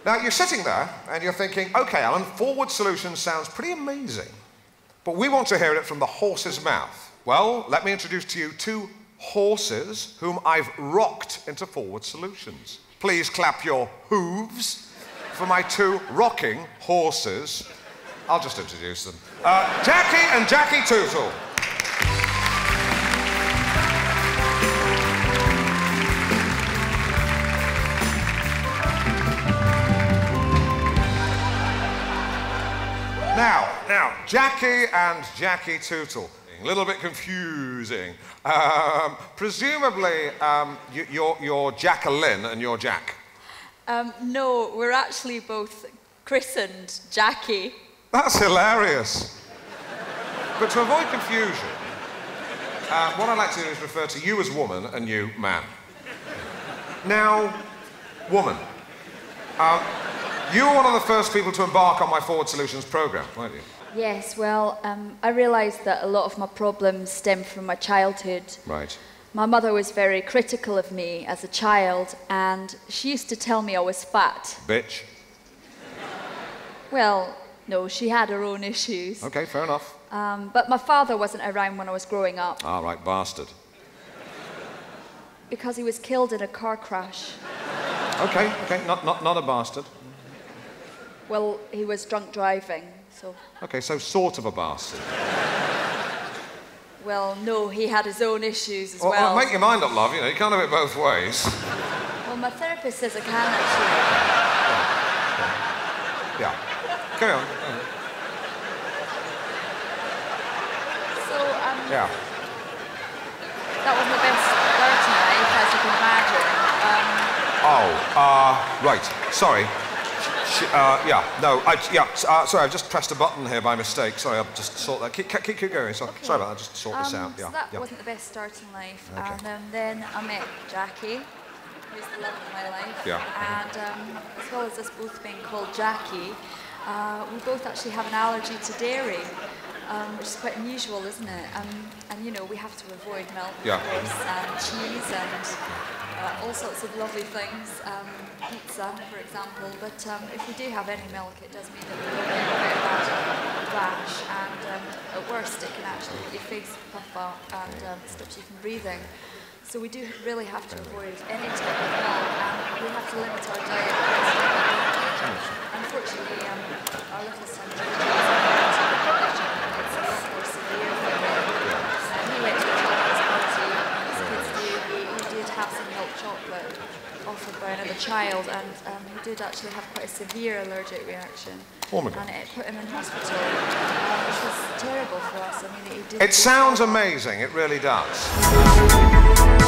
Now, you're sitting there and you're thinking, OK, Alan, forward solutions sounds pretty amazing, but we want to hear it from the horse's mouth. Well, let me introduce to you two horses whom I've rocked into forward solutions. Please clap your hooves for my two rocking horses. I'll just introduce them. Jackie and Jackie Tootle. Now, Jackie and Jackie Tootle. A little bit confusing. Presumably, you're Jacqueline and you're Jack. No, we're actually both christened Jackie. That's hilarious. But to avoid confusion, what I'd like to do is refer to you as woman and you man. Now, woman. You were one of the first people to embark on my Forward Solutions programme, weren't you? Yes, well, I realised that a lot of my problems stem from my childhood. Right. My mother was very critical of me as a child, and she used to tell me I was fat. Bitch. Well, no, she had her own issues. OK, fair enough. But my father wasn't around when I was growing up. Ah, right, bastard. Because he was killed in a car crash. OK, not a bastard. Well, he was drunk driving, so... OK, so sort of a bastard. Well, no, he had his own issues as well. Make your mind up, love, you know, you can't have it both ways. Well, my therapist says I can, actually. Yeah. Carry on. So, yeah. That wasn't the best start to life, as you can imagine. Right, sorry. Sorry, I've just pressed a button here by mistake. Sorry, I'll just sort that. Keep going. Sorry, okay. Sorry about that. Just sort this out. So that wasn't the best start in life. Okay. And then I met Jackie, who's the love of my life. Yeah. And as well as us both being called Jackie, we both actually have an allergy to dairy, which is quite unusual, isn't it? And you know, we have to avoid milk, of course, and cheese, and all sorts of lovely things. Pizza, for example, but if we do have any milk, it does mean that we will get a very bad rash, and at worst, it can actually make your face puff up and stops you from breathing. So we do really have to avoid any type of milk, and we have to limit our diet. Unfortunately, our little son, it's a lot more severe for him. He went to a children's party, as kids do. He did have some milk chocolate offered by another child, and he did actually have quite a severe allergic reaction. Oh my God. And it put him in hospital, which was terrible for us. I mean, he did. It sounds amazing, it really does.